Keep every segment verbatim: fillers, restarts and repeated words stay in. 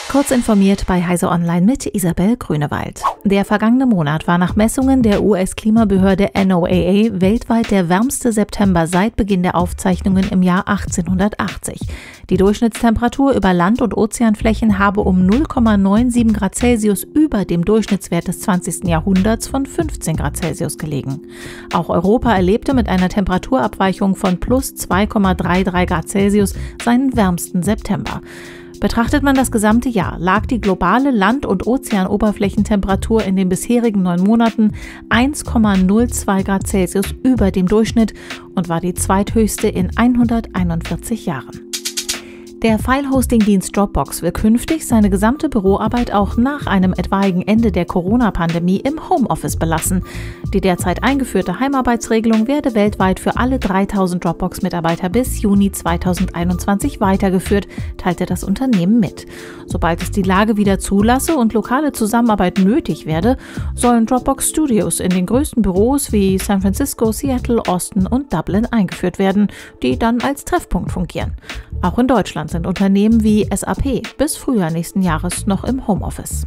Kurz informiert bei Heise Online mit Isabel Grünewald. Der vergangene Monat war nach Messungen der U S-Klimabehörde N O A A weltweit der wärmste September seit Beginn der Aufzeichnungen im Jahr achtzehnhundertachtzig. Die Durchschnittstemperatur über Land- und Ozeanflächen habe um null Komma siebenundneunzig Grad Celsius über dem Durchschnittswert des zwanzigsten Jahrhunderts von fünfzehn Grad Celsius gelegen. Auch Europa erlebte mit einer Temperaturabweichung von plus zwei Komma dreiunddreißig Grad Celsius seinen wärmsten September. Betrachtet man das gesamte Jahr, lag die globale Land- und Ozeanoberflächentemperatur in den bisherigen neun Monaten eins Komma null zwei Grad Celsius über dem Durchschnitt und war die zweithöchste in hunderteinundvierzig Jahren. Der File-Hosting-Dienst Dropbox will künftig seine gesamte Büroarbeit auch nach einem etwaigen Ende der Corona-Pandemie im Homeoffice belassen. Die derzeit eingeführte Heimarbeitsregelung werde weltweit für alle dreitausend Dropbox-Mitarbeiter bis Juni zweitausendeinundzwanzig weitergeführt, teilte das Unternehmen mit. Sobald es die Lage wieder zulasse und lokale Zusammenarbeit nötig werde, sollen Dropbox Studios in den größten Büros wie San Francisco, Seattle, Austin und Dublin eingeführt werden, die dann als Treffpunkt fungieren. Auch in Deutschland sind Unternehmen wie S A P bis Frühjahr nächsten Jahres noch im Homeoffice.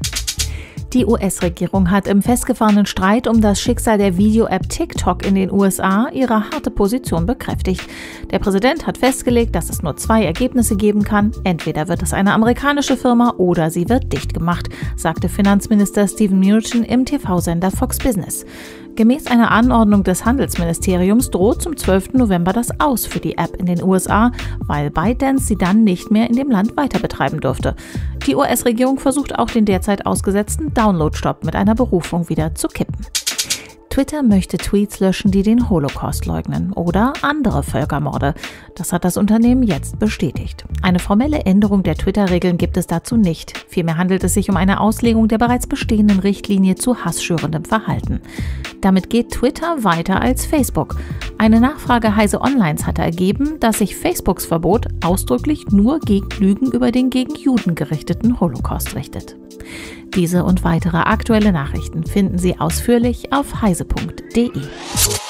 Die U S-Regierung hat im festgefahrenen Streit um das Schicksal der Video-App TikTok in den U S A ihre harte Position bekräftigt. Der Präsident hat festgelegt, dass es nur zwei Ergebnisse geben kann. Entweder wird es eine amerikanische Firma oder sie wird dicht gemacht, sagte Finanzminister Steven Mnuchin im T V-Sender Fox Business. Gemäß einer Anordnung des Handelsministeriums droht zum zwölften November das Aus für die App in den U S A, weil ByteDance sie dann nicht mehr in dem Land weiter betreiben dürfte. Die U S-Regierung versucht auch den derzeit ausgesetzten Download-Stopp mit einer Berufung wieder zu kippen. Twitter möchte Tweets löschen, die den Holocaust leugnen oder andere Völkermorde. Das hat das Unternehmen jetzt bestätigt. Eine formelle Änderung der Twitter-Regeln gibt es dazu nicht. Vielmehr handelt es sich um eine Auslegung der bereits bestehenden Richtlinie zu hassschürendem Verhalten. Damit geht Twitter weiter als Facebook. Eine Nachfrage Heise Onlines hatte ergeben, dass sich Facebooks Verbot ausdrücklich nur gegen Lügen über den gegen Juden gerichteten Holocaust richtet. Diese und weitere aktuelle Nachrichten finden Sie ausführlich auf heise punkt de.